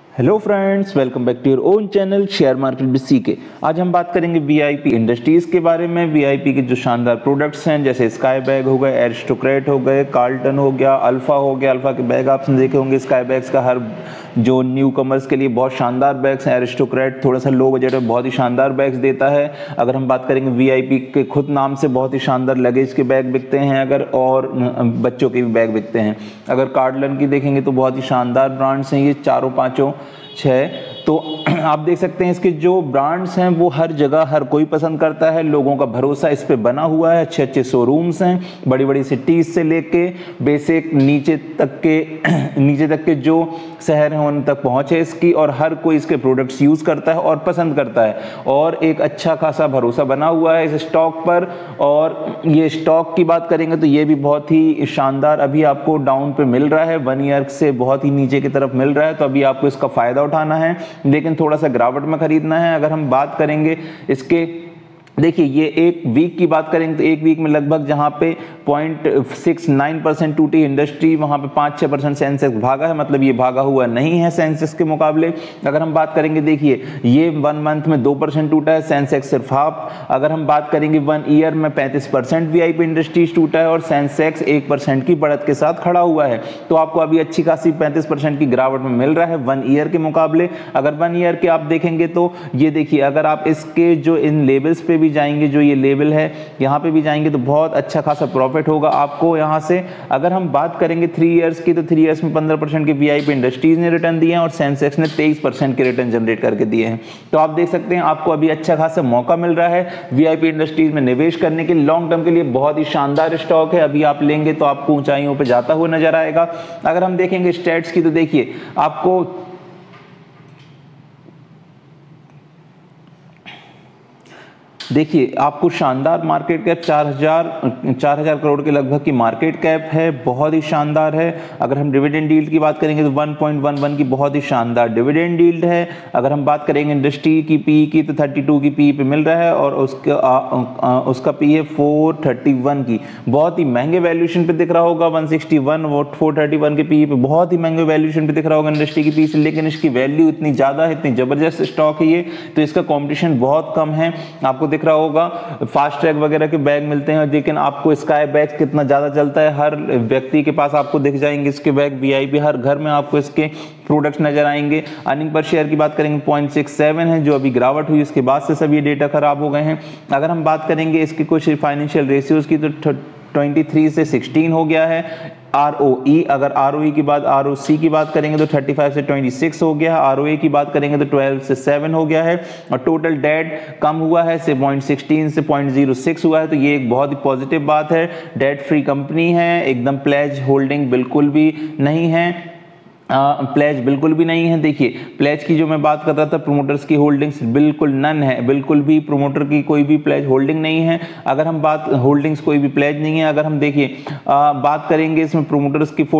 Hello friends, welcome back to your own channel share market with CK. आज हम बात करेंगे वीआईपी इंडस्ट्रीज के बारे में। वीआईपी के जो शानदार प्रोडक्ट्स हैं जैसे स्काई बैग हो गए, एरिस्टोक्रेट हो गए, कार्ल्टन हो गया, अल्फा हो गया। अल्फा के बैग आपने देखे होंगे। स्काई बैग्स का हर जो न्यू कमर्स के लिए बहुत शानदार बैग्स हैं। एरिस्टोक्रेट थोड़ा सा लो बजट में बहुत ही शानदार बैग्स देता है। अगर हम बात करेंगे वीआईपी के खुद नाम से बहुत ही शानदार लगेज के बैग बिकते हैं, अगर और बच्चों के भी बैग बिकते हैं। अगर कार्ल्टन की देखेंगे तो बहुत ही शानदार ब्रांड्स हैं ये चारों पांचों छः। तो आप देख सकते हैं इसके जो ब्रांड्स हैं वो हर जगह हर कोई पसंद करता है। लोगों का भरोसा इस पे बना हुआ है। अच्छे अच्छे शोरूम्स हैं, बड़ी बड़ी सिटीज से लेके बेसिक नीचे तक के जो शहर हैं उन तक पहुँच है इसकी, और हर कोई इसके प्रोडक्ट्स यूज़ करता है और पसंद करता है। और एक अच्छा खासा भरोसा बना हुआ है इस स्टॉक पर। और ये स्टॉक की बात करेंगे तो ये भी बहुत ही शानदार अभी आपको डाउन पे मिल रहा है। 1 ईयर से बहुत ही नीचे की तरफ मिल रहा है, तो अभी आपको इसका फ़ायदा उठाना है, लेकिन थोड़ा सा गिरावट में खरीदना है। अगर हम बात करेंगे इसके, देखिए ये एक वीक की बात करेंगे तो एक वीक में लगभग जहां पे 0.69% टूटी इंडस्ट्री, वहां पे 5-6% सेंसेक्स भागा है। मतलब ये भागा हुआ नहीं है सेंसेक्स के मुकाबले। अगर हम बात करेंगे, देखिए ये 1 मंथ में 2% टूटा है, सेंसेक्स सिर्फ हाफ। अगर हम बात करेंगे 1 ईयर में 35% वीआईपी इंडस्ट्रीज टूटा है और सेंसेक्स 1% की बढ़त के साथ खड़ा हुआ है। तो आपको अभी अच्छी खासी 35% की गिरावट में मिल रहा है 1 ईयर के मुकाबले। अगर 1 ईयर के आप देखेंगे तो ये देखिए, अगर आप इसके जो इन लेवल्स पे भी जाएंगे, जो ये लेवल है यहाँ पे भी जाएंगे तो बहुत अच्छा खासा प्रॉफिट होगा आपको यहाँ से। अगर हम बात करेंगे 3 इयर्स की, तो 3 इयर्स में 15% की वीआईपी इंडस्ट्रीज ने रिटर्न दिए हैं और सेंसेक्स ने 23% के रिटर्न जनरेट करके दिए हैं। तो आप देख सकते हैं आपको अभी अच्छा खासा मौका मिल रहा है वीआईपी इंडस्ट्रीज में निवेश करने के। लॉन्ग टर्म के लिए बहुत ही शानदार स्टॉक है। अभी आप लेंगे तो आपको ऊंचाइयों पर जाता हुआ नजर आएगा। अगर हम देखेंगे स्टैट्स की, तो देखिए आपको शानदार मार्केट कैप 4000 करोड़ के लगभग की मार्केट कैप है, बहुत ही शानदार है। अगर हम डिविडेंड यील्ड की बात करेंगे तो 1.11 की बहुत ही शानदार डिविडेंड यील्ड है। अगर हम बात करेंगे इंडस्ट्री की पी की, तो 32 की पी पे मिल रहा है और उसका पी है 431 की। बहुत ही महंगे वैल्यूएशन पे दिख रहा होगा। 161 और 431 के पी पे बहुत ही महंगे वैल्यूएशन पे दिख रहा होगा इंडस्ट्री की पी से, लेकिन इसकी वैल्यू इतनी ज़्यादा है, इतनी ज़बरदस्त स्टॉक है ये, तो इसका कॉम्पिटिशन बहुत कम है। आपको दिख रहा होगा फास्ट ट्रैक वगैरह के बैग मिलते हैं, लेकिन आपको स्काई बैग कितना ज्यादा चलता है, हर व्यक्ति के पास आपको दिख जाएंगे इसके बैग। वीआईपी हर घर में आपको इसके प्रोडक्ट्स नजर आएंगे। अर्निंग पर शेयर की बात करेंगे 0.67 है, जो अभी गिरावट हुई उसके बाद से सब ये डेटा खराब हो गए हैं। अगर हम बात करेंगे इसके कुछ फाइनेंशियल रेशियोज की, तो 23 से 16 हो गया है। ROE, अगर ROE की बात, ROC की बात करेंगे तो 35 से 26 हो गया है। ROA की बात करेंगे तो 12 से 7 हो गया है। और टोटल डेट कम हुआ है से 0.16 से 0.06 हुआ है, तो ये एक बहुत ही पॉजिटिव बात है। डेट फ्री कंपनी है, एकदम प्लेज होल्डिंग बिल्कुल भी नहीं है। प्लेज बिल्कुल भी नहीं है। देखिए प्लेज की जो मैं बात कर रहा था, प्रोमोटर्स की होल्डिंग्स बिल्कुल नन है, बिल्कुल भी प्रोमोटर की कोई भी प्लेज होल्डिंग नहीं है। अगर हम बात होल्डिंग्स कोई भी प्लेज नहीं है। अगर हम देखिए बात करेंगे इसमें प्रोमोटर्स की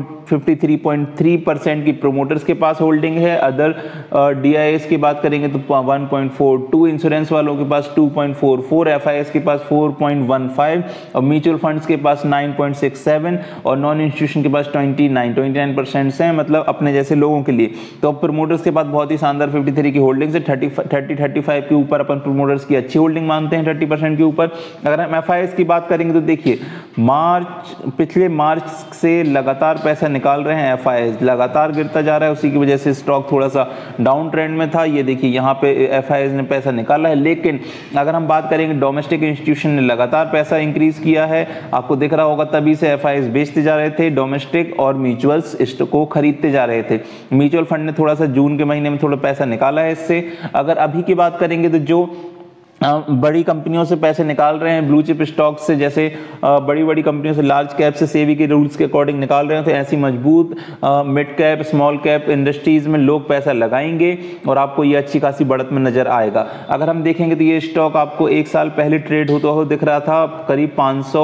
53.3% की प्रोमोटर्स के पास होल्डिंग है। अदर DIS की बात करेंगे तो 1.42, इंश्योरेंस वालों के पास 2.44, FIS के पास 4.15 और म्यूचुअल फंड्स के पास 9.67 और नॉन इंस्टीट्यूशन के पास 29% है, मतलब अपने जैसे लोगों के लिए। तो प्रमोटर्स के पास बहुत ही शानदार 53 की होल्डिंग है। 35 के ऊपर अपन प्रमोटर्स की अच्छी होल्डिंग मानते हैं, 30% के ऊपर। अगर हम FIS की बात करेंगे तो देखिए पिछले मार्च से लगातार पैसा निकाल रहे हैं FIS, लगातार गिरता जा रहा है, उसी की वजह से स्टॉक थोड़ा सा डाउन ट्रेंड में था। ये देखिए यहाँ पे FIS ने पैसा निकाला है, लेकिन अगर हम बात करेंगे डोमेस्टिक इंस्टीट्यूशन ने लगातार पैसा इंक्रीज किया है। आपको दिख रहा होगा तभी से FIS बेचते जा रहे थे, डोमेस्टिक और म्यूचुअल्स को खरीदते जा रहे थे। म्यूचुअल फंड ने थोड़ा सा जून के महीने में थोड़ा पैसा निकाला है इससे। अगर अभी की बात करेंगे तो जो बड़ी कंपनियों से पैसे निकाल रहे हैं, ब्लू चिप स्टॉक से, जैसे बड़ी बड़ी कंपनियों से, लार्ज कैप से सेबी के रूल्स के अकॉर्डिंग निकाल रहे हैं, तो ऐसी मजबूत mid cap small cap industries में लोग पैसा लगाएंगे और आपको ये अच्छी खासी बढ़त में नजर आएगा। अगर हम देखेंगे तो ये स्टॉक आपको 1 साल पहले ट्रेड होता हुआ दिख रहा था करीब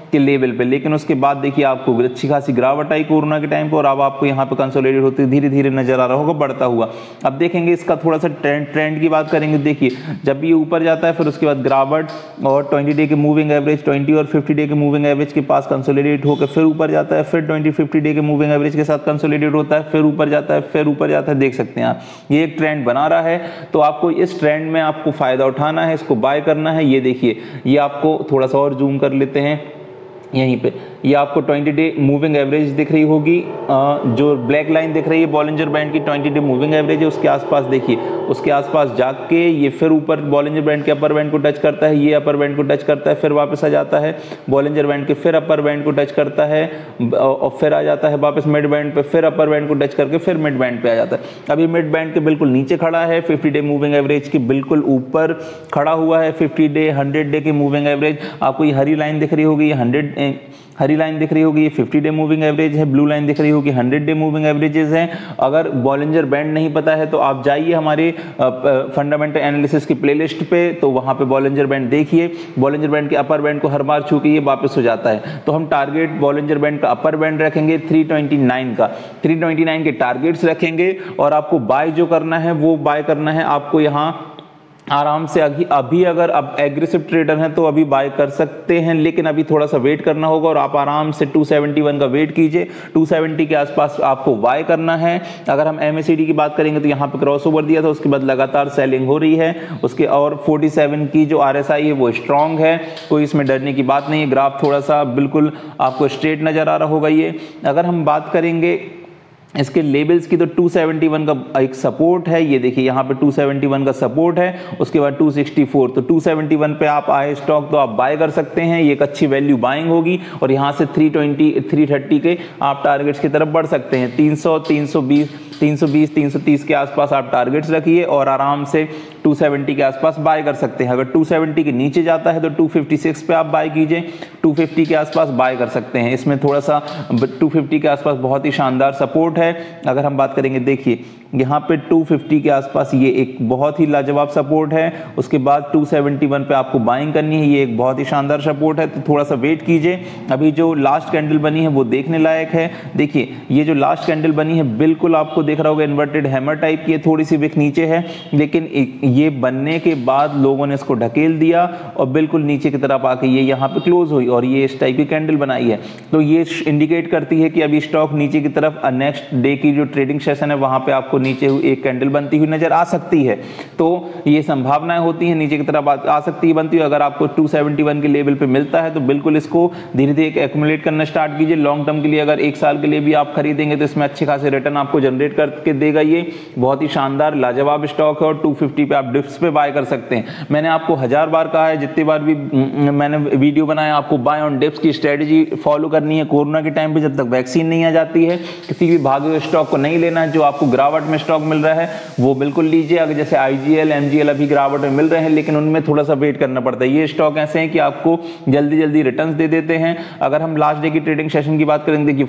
के लेवल पे, लेकिन उसके बाद देखिए आपको अच्छी खासी गिरावट आई कोरोना के टाइम पे और अब आपको यहाँ पे कंसोलिडेट होते धीरे धीरे नजर आ रहा होगा बढ़ता हुआ। अब देखेंगे इसका थोड़ा सा ट्रेंड की बात करेंगे। देखिए जब ये ऊपर जाता है फिर उसके बाद गिरावट और 20 डे के मूविंग एवरेज 20 और 50 डे के मूविंग एवरेज के पास कंसोलिडेट होकर फिर ऊपर जाता है, फिर 20-50 डे के मूविंग एवरेज के साथ कंसोलिडेट होता है, फिर ऊपर जाता है, फिर ऊपर जाता है। देख सकते हैं आप ये एक ट्रेंड बना रहा है, तो आपको इस ट्रेंड में आपको फायदा उठाना है, इसको बाय करना है। ये देखिए ये आपको थोड़ा सा और जूम कर लेते हैं, यहीं पे ये आपको 20 डे मूविंग एवरेज दिख रही होगी, जो ब्लैक लाइन दिख रही है बॉलिंजर बैंड की 20 डे मूविंग एवरेज है, उसके आसपास देखिए, उसके आसपास जाके ये फिर ऊपर बॉलिंजर बैंड के अपर बैंड को टच करता है, ये अपर बैंड को टच करता है, फिर वापस आ जाता है बॉलिंजर बैंड के, फिर अपर बैंड को टच करता है और फिर आ जाता है वापस मिड बैंड पे, फिर अपर बैंड को टच करके फिर मिड बैंड पे आ जाता है। अभी मिड बैंड के बिल्कुल नीचे खड़ा है, 50 डे मूविंग एवरेज के बिल्कुल ऊपर खड़ा हुआ है। 50 डे 100 डे की मूविंग एवरेज आपको ये हरी लाइन दिख रही होगी, ये हरी लाइन दिख रही होगी, ये 50 डे मूविंग एवरेज है, ब्लू लाइन दिख रही होगी 100 डे मूविंग एवरेजेस हैं। अगर बॉलिंजर बैंड नहीं पता है तो आप जाइए हमारे फंडामेंटल एनालिसिस की प्लेलिस्ट पे, तो वहां पे बॉलिंजर बैंड देखिए, बॉलिंजर बैंड के अपर बैंड को हर बार छू के ये वापस हो जाता है। तो हम टारगेट बॉलिंजर बैंड का अपर बैंड रखेंगे 329 का, 329 के टारगेट्स रखेंगे और आपको बाय जो करना है वो बाय करना है आपको यहाँ आराम से। अभी अगर आप एग्रेसिव ट्रेडर हैं तो अभी बाय कर सकते हैं, लेकिन अभी थोड़ा सा वेट करना होगा और आप आराम से 271 का वेट कीजिए, 270 के आसपास आपको बाय करना है। अगर हम MACD की बात करेंगे तो यहाँ पे क्रॉसओवर दिया था, उसके बाद लगातार सेलिंग हो रही है उसके, और 47 की जो RSI है वो स्ट्रांग है, कोई इसमें डरने की बात नहीं है। ग्राफ थोड़ा सा बिल्कुल आपको स्ट्रेट नजर आ रहा होगा ये। अगर हम बात करेंगे इसके लेवल्स की तो 271 का एक सपोर्ट है, ये देखिए यहाँ पे 271 का सपोर्ट है, उसके बाद 264, तो 271 पे आप आए स्टॉक तो आप बाय कर सकते हैं, ये एक अच्छी वैल्यू बाइंग होगी और यहाँ से 330 के आप टारगेट्स की तरफ बढ़ सकते हैं। 300 320 330 के आसपास आप टारगेट्स रखिए और आराम से 270 के आसपास बाय कर सकते हैं। अगर 270 के नीचे जाता है तो 256 पे आप बाय कीजिए, 250 के आसपास बाय कर सकते हैं। इसमें थोड़ा सा 250 के आसपास बहुत ही शानदार सपोर्ट है। अगर हम बात करेंगे देखिए यहाँ पे 250 के आसपास ये एक बहुत ही लाजवाब सपोर्ट है, उसके बाद 271 पे आपको बाइंग करनी है, ये एक बहुत ही शानदार सपोर्ट है, तो थोड़ा सा वेट कीजिए। अभी जो लास्ट कैंडल बनी है वो देखने लायक है। देखिए ये जो लास्ट कैंडल बनी है बिल्कुल आपको देख रहा होगा इन्वर्टेड हैमर टाइप की है, थोड़ी सी विक नीचे है, लेकिन ये बनने के बाद लोगों ने इसको ढकेल दिया और बिल्कुल नीचे की तरफ आके ये यहाँ पे क्लोज हुई और ये इस टाइप की कैंडल बनाई है। तो ये इंडिकेट करती है कि अभी स्टॉक नीचे की तरफ नेक्स्ट डे की जो ट्रेडिंग सेशन है वहां पे आपको नीचे एक कैंडल बनती हुई नजर आ सकती है। तो ये संभावनाएं होती हैं नीचे की तरफ आ सकती है बनती है। अगर आपको 271 के लेवल पे मिलता है तो बिल्कुल इसको धीरे धीरे एक्यूमुलेट करना स्टार्ट कीजिए। लॉन्ग टर्म के लिए अगर 1 साल के लिए भी आप खरीदेंगे तो इसमें अच्छे खासे रिटर्न आपको जनरेट करके देगा। ये बहुत ही शानदार लाजवाब स्टॉक है और 250 पे आप डिप्स पे बाय कर सकते हैं। मैंने आपको 1000 बार कहा है, जितनी बार भी मैंने वीडियो बनाया, आपको बाय ऑन डिप्स की स्ट्रेटजी फॉलो करनी है। कोरोना के टाइम पे जब तक वैक्सीन नहीं आ जाती है किसी भी भागे हुए स्टॉक को नहीं लेना है। जो आपको गिरावट में स्टॉक मिल रहा है वो बिल्कुल लीजिए। अगर जैसे IGL MGL अभी गिरावट में मिल रहे हैं लेकिन उनमें थोड़ा सा वेट करना पड़ता है। ये स्टॉक ऐसे हैं कि आपको जल्दी जल्दी रिटर्न्स दे देते हैं। अगर हम लास्ट डे की ट्रेडिंग सेशन की बात करें, देखिए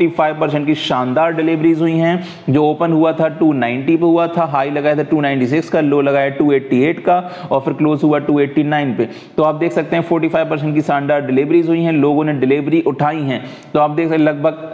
45% की शानदार डिलीवरीज हुई हैं। जो ओपन हुआ था 290 पे हुआ था, हाई लगाया था 296 का, लो लगाया 288 का और फिर क्लोज हुआ 289 पे। तो आप देख सकते हैं 45% की शानदार डिलीवरीज हुई हैं, लोगों ने डिलीवरी उठाई हैं। तो आप देख सकते हैं लगभग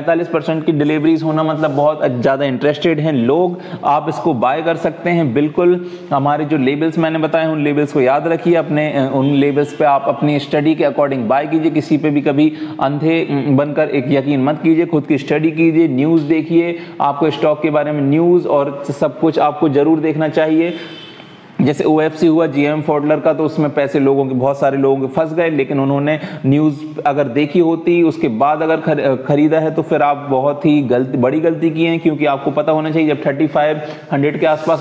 45% की डिलीवरीज होना मतलब बहुत ज्यादा इंटरेस्टेड हैं लोग। आप इसको बाय कर सकते हैं बिल्कुल। हमारे जो लेबल्स मैंने बताए उन लेबल्स को याद रखिए, अपने उन लेबल्स पे आप अपनी स्टडी के अकॉर्डिंग बाय कीजिए। किसी पे भी कभी अंधे बनकर एक यकीन मत कीजिए, खुद की स्टडी कीजिए, न्यूज़ देखिए। आपको स्टॉक के बारे में न्यूज़ और सब कुछ आपको जरूर देखना चाहिए। जैसे OFC हुआ GM फॉडलर का, तो उसमें पैसे लोगों के बहुत सारे लोगों के फंस गए, लेकिन उन्होंने न्यूज़ अगर देखी होती उसके बाद अगर खरीदा है तो फिर आप बहुत ही बड़ी गलती की है। क्योंकि आपको पता होना चाहिए जब 3500 के आसपास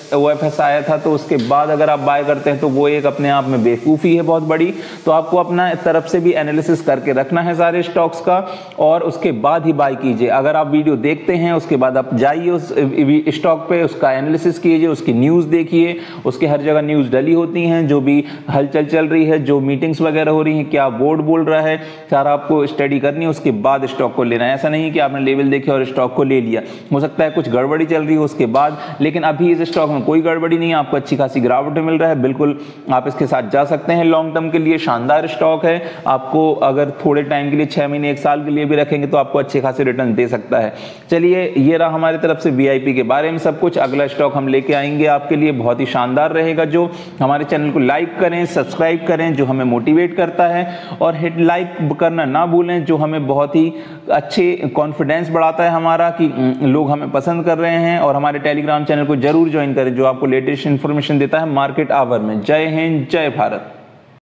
OFS आया था तो उसके बाद अगर आप बाय करते हैं तो वो एक अपने आप में बेवकूफ़ी है बहुत बड़ी। तो आपको अपना तरफ से भी एनालिसिस करके रखना है सारे स्टॉक्स का और उसके बाद ही बाय कीजिए। अगर आप वीडियो देखते हैं उसके बाद आप जाइए उस स्टॉक पे, उसका एनालिसिस कीजिए, उसकी न्यूज़ देखिए उसके हर जगह न्यूज़ डली होती हैं, जो भी हलचल चल रही है, जो मीटिंग्स वगैरह हो रही हैं, क्या बोर्ड बोल रहा है, सारा आपको स्टडी करनी है, उसके बाद स्टॉक को लेना है। ऐसा नहीं कि आपने लेवल देखे और स्टॉक को ले लिया, हो सकता है कुछ गड़बड़ी चल रही हो उसके बाद, लेकिन अभी इस स्टॉक में कोई गड़बड़ी नहीं है, आपको अच्छी खासी गिरावट मिल रहा है, बिल्कुल आप इसके साथ जा सकते हैं। लॉन्ग टर्म के लिए शानदार स्टॉक है, आपको अगर थोड़े टाइम के लिए 6 महीने 1 साल के लिए भी रखेंगे तो आपको अच्छे खासे रिटर्न दे सकता है। चलिए, ये रहा हमारी तरफ से वीआईपी के बारे में सब कुछ। अगला स्टॉक हम लेके आएंगे आपके लिए, बहुत ही शानदार रहेगा। जो हमारे चैनल को लाइक करें, सब्सक्राइब करें, जो हमें मोटिवेट करता है, और हिट लाइक करना ना भूलें, जो हमें बहुत ही अच्छे कॉन्फिडेंस बढ़ाता है हमारा कि लोग हमें पसंद कर रहे हैं। और हमारे टेलीग्राम चैनल को जरूर ज्वाइन करें, जो आपको लेटेस्ट इंफॉर्मेशन देता है मार्केट आवर में। जय हिंद, जय भारत।